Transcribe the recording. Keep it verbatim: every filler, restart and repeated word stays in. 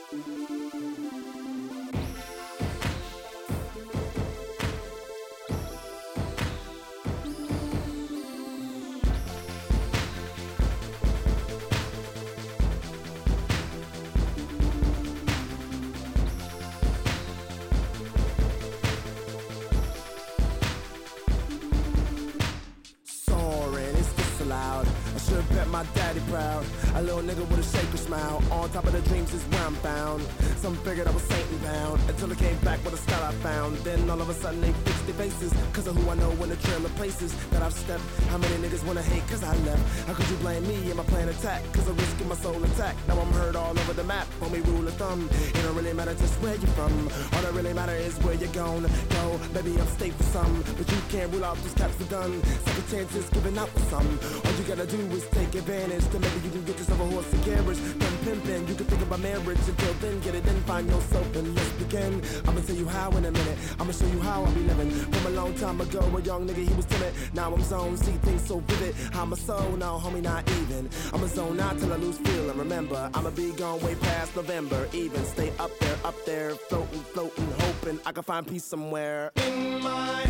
I should've bet my daddy proud. A little nigga with a shaky smile. On top of the dreams is where I'm found. Some figured I was Satan bound, until I came back with a style I found. Then all of a sudden they fixed their faces, cause of who I know in the trail of places that I've stepped. How many niggas wanna hate cause I left? How could you blame me and my plan attack? Cause I'm risking my soul intact. Now I'm heard all over the map, homie rule of thumb. It don't really matter just where you're from. All that really matter is where you're gon' go. Maybe upstate for some, but you can't rule out those caps for done. Second chances giving out for some. All you gotta do is take advantage, then maybe you can get yourself a horse and carriage. Done pimpin', you can think about marriage. Until then, get it in, find yourself and let's begin. I'ma tell you how in a minute, I'ma show you how I be living. From a long time ago, a young nigga, he was timid. Now I'm zoned, see things so vivid. I'm a soul, now homie, not even. I'm a zone out till I lose feeling. Remember, I'ma be gone way past November. Even stay up there, up there, floating, floating, hoping I can find peace somewhere. In my